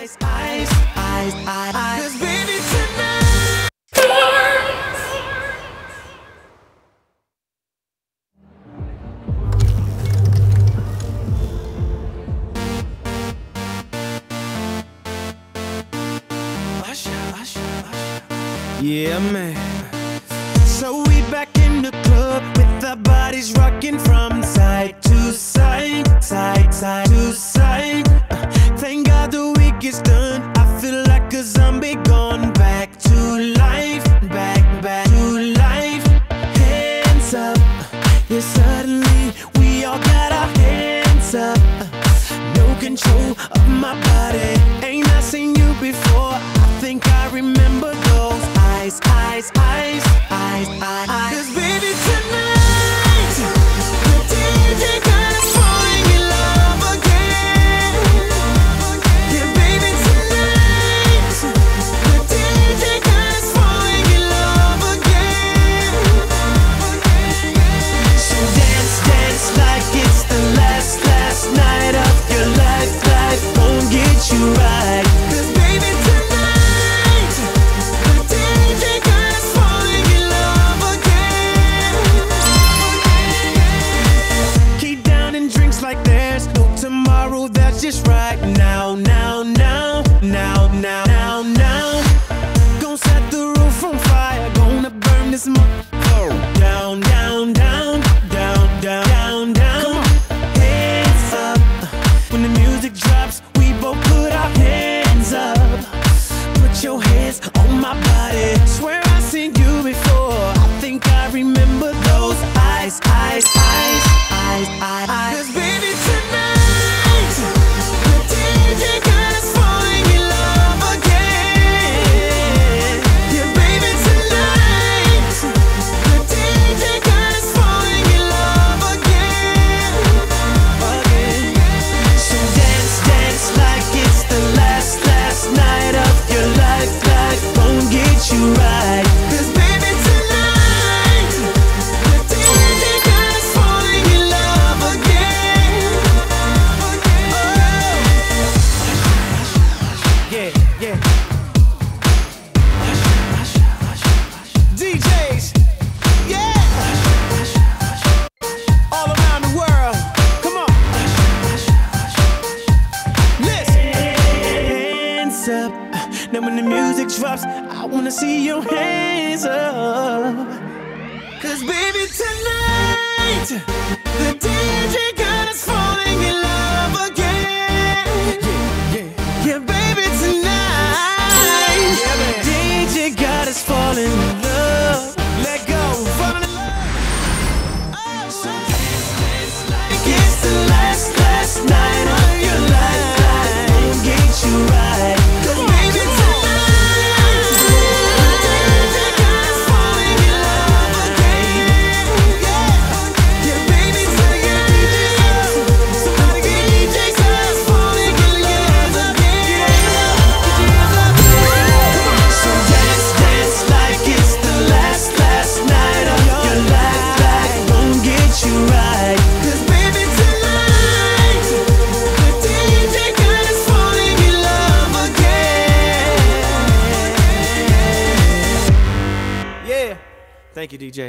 Cause baby tonight. Yeah, man. So we back in the club with our bodies rocking from side to side, side to side. Thank God the week is done. I feel like a zombie gone back to life, back to life. Hands up, yeah, suddenly we all got our hands up. No control of my body. Ain't I seen you before? I think I remember those eyes. Cause baby tonight, the DJ got us falling in love again. Yeah, baby tonight, the DJ got us falling in love again. So dance like it's the last night of your life. Life won't get you right. Cause baby tonight, the DJ got us falling in love again. Keep downing drinks like there's no tomorrow. That's just right now. Gonna set the roof on fire. Gonna burn this down. Come on, hands up. When the music drops, we both put our hands up. Put your hands on my body. Swear I've seen you before. I think I remember those eyes. Cause baby tonight, the DJ got us falling in love again. Yeah, baby tonight, the DJ got us falling in love again. So dance like it's the last night of your life. Life won't get you right. Cause baby tonight, the DJ got us falling in love again. Yeah. DJs, yeah. All around the world, come on. Listen. Hands up. Now when the music drops, I wanna see your hands up. Cause baby tonight, the DJ got us falling in love again. Yeah, baby tonight, the DJ got us falling in love. Let go, falling in love. So dance like it's the last night of your life. Life won't get you right. Cause baby tonight, the DJ got us falling in love again. Yeah, baby tonight, somebody get DJ got us falling in love again. So dance like it's the last night of your life. Life won't get you right. Cause baby tonight, the DJ got us falling in love again. Yeah. Thank you, DJ.